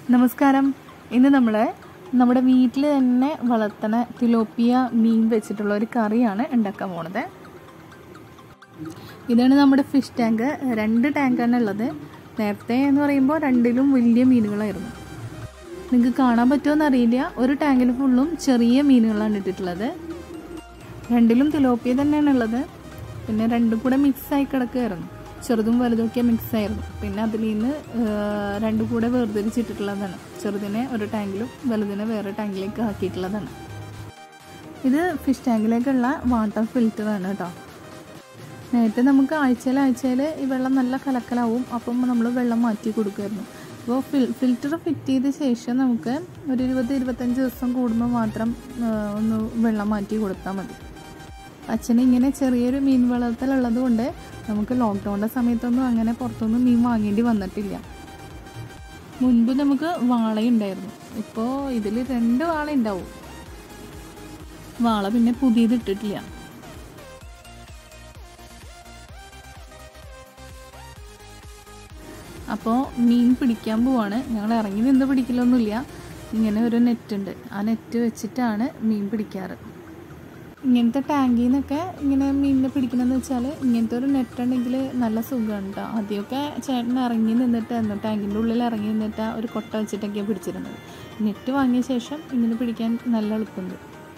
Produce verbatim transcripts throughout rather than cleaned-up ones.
നമസ്കാരം. ഇന്ന് നമ്മൾ നമ്മുടെ വീട്ടിൽ തന്നെ വളർത്തുന്ന തിലോപ്പിയ മീൻ വെച്ചിട്ടുള്ള ഒരു കറിയാണ് ഉണ്ടാക്കാൻ പോണത്. ഇതാണ് നമ്മുടെ ഫിഷ് ടാങ്ക്. രണ്ട് ടാങ്കാണ് ഉള്ളത്. നേരത്തെ എന്ന് പറയുമ്പോൾ രണ്ടിലും വലിയ മീനുകളായിരുന്നു. നിങ്ങൾക്ക് കാണാൻ പറ്റുമോ അറിയില്ല. ഒരു ടാങ്കിൽ ഫുള്ളും ചെറിയ മീനുകളാണ് ഇട്ടിട്ടുള്ളത്. രണ്ടിലും തിലോപ്പിയ തന്നെയാണ് ഉള്ളത്. പിന്നെ രണ്ടും കൂടെ മിക്സായി കിടക്കുകയായിരുന്നു. ചെറുതും വലുതൊക്കെ മിക്സായിരുന്നു. പിന്നെ അതിൽ നിന്ന് രണ്ടും കൂടെ വേർതിരിച്ചിട്ടിട്ടുള്ളതാണ്. ചെറുതിനെ ഒരു ടാങ്കിലും വലുതിനെ വേറെ ടാങ്കിലേക്ക് ആക്കിയിട്ടുള്ളതാണ്. ഇത് ഫിഷ് ടാങ്കിലേക്കുള്ള വാട്ടർ ഫിൽറ്ററാണ് കേട്ടോ. നേരത്തെ നമുക്ക് ആഴ്ചയിൽ ആഴ്ചയിൽ ഈ വെള്ളം നല്ല കലക്കലാവും. അപ്പം നമ്മൾ വെള്ളം മാറ്റി കൊടുക്കുമായിരുന്നു. അപ്പോൾ ഫിൽ ഫിൽറ്റർ ഫിറ്റ് ചെയ്ത ശേഷം നമുക്ക് ഒരു ഇരുപത് ഇരുപത്തഞ്ച് ദിവസം കൂടുമ്പോൾ മാത്രം ഒന്ന് വെള്ളം മാറ്റി കൊടുത്താൽ മതി. അച്ഛന് ഇങ്ങനെ ചെറിയൊരു മീൻ വളർത്തലുള്ളത് കൊണ്ട് നമുക്ക് ലോക്ക്ഡൗണിൻ്റെ സമയത്തൊന്നും അങ്ങനെ പുറത്തൊന്നും മീൻ വാങ്ങേണ്ടി വന്നിട്ടില്ല. മുൻപ് നമുക്ക് വാളയുണ്ടായിരുന്നു. ഇപ്പോൾ ഇതിൽ രണ്ട് വാള ഉണ്ടാവും. വാള പിന്നെ പുതിയത് ഇട്ടിട്ടില്ല. അപ്പോൾ മീൻ പിടിക്കാൻ പോവാണ്. ഞങ്ങൾ ഇറങ്ങി നിന്ന് പിടിക്കലൊന്നുമില്ല. ഇങ്ങനെ ഒരു നെറ്റുണ്ട്. ആ നെറ്റ് വെച്ചിട്ടാണ് മീൻ പിടിക്കാറ്. ഇങ്ങനത്തെ ടാങ്കിൽ നിന്നൊക്കെ ഇങ്ങനെ മീനിനെ പിടിക്കണമെന്ന് വെച്ചാൽ ഇങ്ങനത്തെ ഒരു നെറ്റ് ഉണ്ടെങ്കിൽ നല്ല സുഖമാണ് കേട്ടോ. ആദ്യമൊക്കെ ചേട്ടൻ ഇറങ്ങി നിന്നിട്ടായിരുന്നു, ടാങ്കിൻ്റെ ഉള്ളിൽ ഇറങ്ങി നിന്നിട്ട് ഒരു കൊട്ട വെച്ചിട്ടൊക്കെയാണ് പിടിച്ചിരുന്നത്. നെറ്റ് വാങ്ങിയ ശേഷം ഇങ്ങനെ പിടിക്കാൻ നല്ല എളുപ്പമുണ്ട്.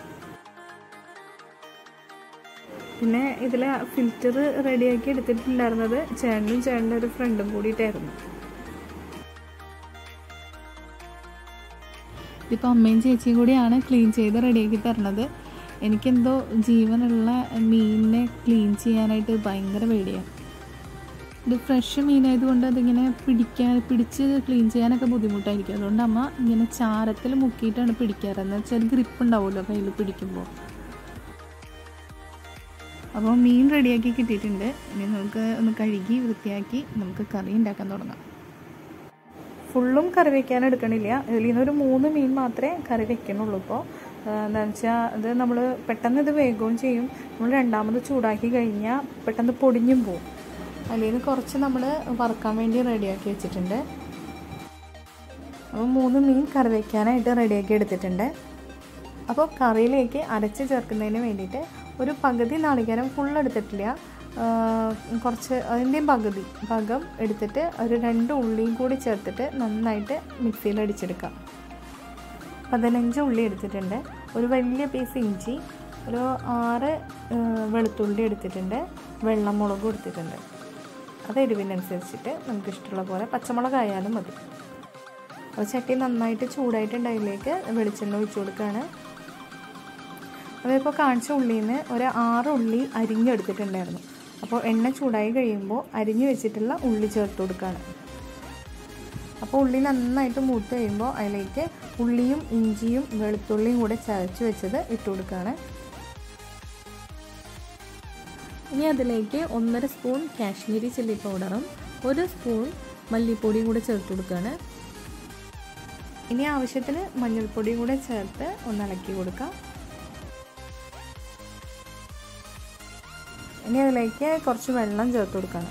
പിന്നെ ഇതിൽ ഫിൽറ്റർ റെഡിയാക്കി എടുത്തിട്ടുണ്ടായിരുന്നത് ചേട്ടനും ചേട്ടൻ്റെ ഒരു ഫ്രണ്ടും കൂടിയിട്ടായിരുന്നു. ഇതിപ്പോൾ അമ്മയും ചേച്ചിയും കൂടിയാണ് ക്ലീൻ ചെയ്ത് റെഡിയാക്കി തരണത്. എനിക്കെന്തോ ജീവനുള്ള മീനിനെ ക്ലീൻ ചെയ്യാനായിട്ട് ഭയങ്കര പേടിയാണ്. ഇത് ഫ്രഷ് മീനായതുകൊണ്ട് അതിങ്ങനെ പിടിക്കാൻ പിടിച്ച് ക്ലീൻ ചെയ്യാനൊക്കെ ബുദ്ധിമുട്ടായിരിക്കും. അതുകൊണ്ട് അമ്മ ഇങ്ങനെ ചാരത്തിൽ മുക്കിയിട്ടാണ് പിടിക്കാറ്. എന്ന് വെച്ചാൽ ഗ്രിപ്പ് ഉണ്ടാവുമല്ലോ കയ്യിൽ പിടിക്കുമ്പോൾ. അപ്പോൾ മീൻ റെഡിയാക്കി കിട്ടിയിട്ടുണ്ട്. ഇനി നമുക്ക് ഒന്ന് കഴുകി വൃത്തിയാക്കി നമുക്ക് കറി ഉണ്ടാക്കാൻ തുടങ്ങാം. ഫുള്ളും കറി വയ്ക്കാൻ എടുക്കണില്ല. ഇതിൽ നിന്നൊരു മൂന്ന് മീൻ മാത്രമേ കറി വെക്കണുള്ളൂ. ഇപ്പോൾ എന്താണെന്ന് വെച്ചാൽ ഇത് നമ്മൾ പെട്ടെന്ന് ഇത് വേഗവും ചെയ്യും. നമ്മൾ രണ്ടാമത് ചൂടാക്കി കഴിഞ്ഞാൽ പെട്ടെന്ന് പൊടിഞ്ഞും പോവും. അതിൽ നിന്ന് കുറച്ച് നമ്മൾ വറുക്കാൻ വേണ്ടി റെഡിയാക്കി വെച്ചിട്ടുണ്ട്. അപ്പോൾ മൂന്ന് മീൻ കറി വയ്ക്കാനായിട്ട് റെഡിയാക്കി എടുത്തിട്ടുണ്ട്. അപ്പോൾ കറിയിലേക്ക് അരച്ച് ചേർക്കുന്നതിന് വേണ്ടിയിട്ട് ഒരു പകുതി നാളികേരം ഫുൾ എടുത്തിട്ടില്ല, കുറച്ച് അതിൻ്റെയും പകുതി ഭാഗം എടുത്തിട്ട് ഒരു രണ്ട് ഉള്ളിയും കൂടി ചേർത്തിട്ട് നന്നായിട്ട് മിക്സിയിൽ അടിച്ചെടുക്കാം. പതിനഞ്ച് ഉള്ളി എടുത്തിട്ടുണ്ട്. ഒരു വലിയ പീസ് ഇഞ്ചി, ഒരു ആറ് വെളുത്തുള്ളി എടുത്തിട്ടുണ്ട്. വെള്ളമുളകും എടുത്തിട്ടുണ്ട്. അത് എരിവിനനുസരിച്ചിട്ട് നമുക്കിഷ്ടമുള്ള പോലെ പച്ചമുളകായാലും മതി. അപ്പോൾ ചട്ടി നന്നായിട്ട് ചൂടായിട്ടുണ്ട്. അതിലേക്ക് വെളിച്ചെണ്ണ ഒഴിച്ചു കൊടുക്കുകയാണ്. അതിപ്പോൾ കാണിച്ച ഉള്ളിയിൽ നിന്ന് ഒരു ആറ് ഉള്ളി അരിഞ്ഞെടുത്തിട്ടുണ്ടായിരുന്നു. അപ്പോൾ എണ്ണ ചൂടായി കഴിയുമ്പോൾ അരിഞ്ഞു വെച്ചിട്ടുള്ള ഉള്ളി ചേർത്ത് കൊടുക്കുകയാണ്. അപ്പോൾ ഉള്ളി നന്നായിട്ട് മൂത്ത് കഴിയുമ്പോൾ അതിലേക്ക് ഉള്ളിയും ഇഞ്ചിയും വെളുത്തുള്ളിയും കൂടെ ചതച്ച് വെച്ചത് ഇട്ട് കൊടുക്കുകയാണ്. ഇനി അതിലേക്ക് ഒന്നര സ്പൂൺ കാശ്മീരി ചില്ലി പൗഡറും ഒരു സ്പൂൺ മല്ലിപ്പൊടിയും കൂടെ ചേർത്ത് കൊടുക്കുകയാണ്. ഇനി ആവശ്യത്തിന് മഞ്ഞൾപ്പൊടിയും കൂടെ ചേർത്ത് ഒന്ന് ഇളക്കി കൊടുക്കാം. ഇനി അതിലേക്ക് കുറച്ച് വെള്ളം ചേർത്ത് കൊടുക്കണം.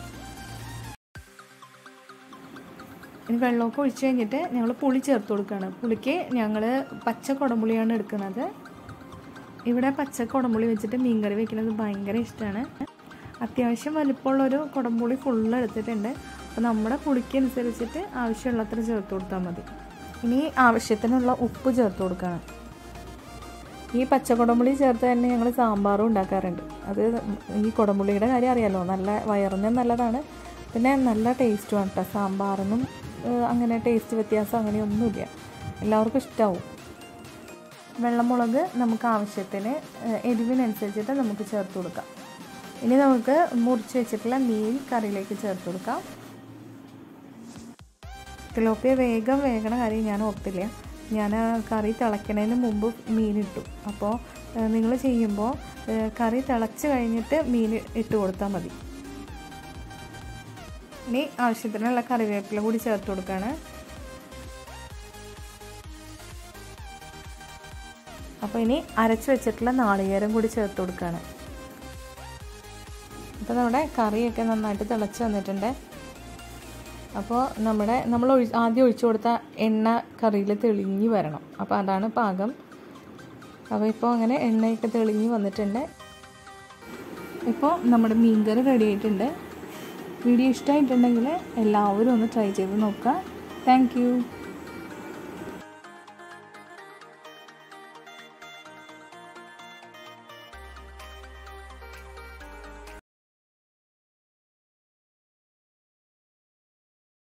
ഇനി വെള്ളമൊക്കെ ഒഴിച്ച് കഴിഞ്ഞിട്ട് ഞങ്ങൾ പുളി ചേർത്ത് കൊടുക്കുകയാണ്. പുളിക്ക് ഞങ്ങൾ പച്ച കുടംപുളിയാണ് എടുക്കുന്നത്. ഇവിടെ പച്ച കുടംപുളി വെച്ചിട്ട് മീൻകറി വെക്കുന്നത് ഭയങ്കര ഇഷ്ടമാണ്. അത്യാവശ്യം വലിപ്പമുള്ളൊരു കുടംപുളി ഫുള്ള് എടുത്തിട്ടുണ്ട്. അപ്പോൾ നമ്മുടെ പുളിക്ക് അനുസരിച്ചിട്ട് ആവശ്യമുള്ളത്ര ചേർത്ത് കൊടുത്താൽ മതി. ഇനി ആവശ്യത്തിനുള്ള ഉപ്പ് ചേർത്ത് കൊടുക്കുകയാണ്. ഈ പച്ച കുടംപുളി ചേർത്ത് തന്നെ ഞങ്ങൾ സാമ്പാറും ഉണ്ടാക്കാറുണ്ട്. അത് ഈ കുടംപുളിയുടെ കാര്യം അറിയാമല്ലോ, നല്ല വയറിനും നല്ലതാണ്. പിന്നെ നല്ല ടേസ്റ്റുമാണ് കേട്ടോ. സാമ്പാറിനും അങ്ങനെ ടേസ്റ്റ് വ്യത്യാസം അങ്ങനെയൊന്നുമില്ല. എല്ലാവർക്കും ഇഷ്ടമാവും. വെള്ളമുളക് നമുക്ക് ആവശ്യത്തിന് എരിവിനനുസരിച്ചിട്ട് നമുക്ക് ചേർത്ത് കൊടുക്കാം. ഇനി നമുക്ക് മുറിച്ച് വെച്ചിട്ടുള്ള മീൻ കറിയിലേക്ക് ചേർത്ത് കൊടുക്കാം. തിലോപ്പിയ വേഗം വേഗണ കാര്യം ഞാൻ ഓർത്തില്ല. ഞാൻ കറി തിളയ്ക്കുന്നതിന് മുമ്പ് മീനിട്ടു. അപ്പോൾ നിങ്ങൾ ചെയ്യുമ്പോൾ കറി തിളച്ച് കഴിഞ്ഞിട്ട് മീൻ ഇട്ട് കൊടുത്താൽ മതി. ഇനി ആവശ്യത്തിനുള്ള കറിവേപ്പില കൂടി ചേർത്ത് കൊടുക്കുകയാണ്. അപ്പോൾ ഇനി അരച്ച് വെച്ചിട്ടുള്ള നാളികേരം കൂടി ചേർത്ത് കൊടുക്കുകയാണ്. അപ്പോൾ നമ്മുടെ കറിയൊക്കെ നന്നായിട്ട് തിളച്ച് വന്നിട്ടുണ്ട്. അപ്പോൾ നമ്മുടെ നമ്മൾ ഒഴി ആദ്യം ഒഴിച്ചു കൊടുത്ത എണ്ണ കറിയിൽ തെളിഞ്ഞ് വരണം. അപ്പോൾ അതാണ് പാകം. അപ്പോൾ ഇപ്പോൾ അങ്ങനെ എണ്ണയൊക്കെ തെളിഞ്ഞ് വന്നിട്ടുണ്ട്. ഇപ്പോൾ നമ്മുടെ മീൻകറി റെഡി ആയിട്ടുണ്ട്. വീഡിയോ ഇഷ്ടമായിട്ടുണ്ടെങ്കിൽ എല്ലാവരും ഒന്ന് ട്രൈ ചെയ്ത് നോക്കുക. Thank U.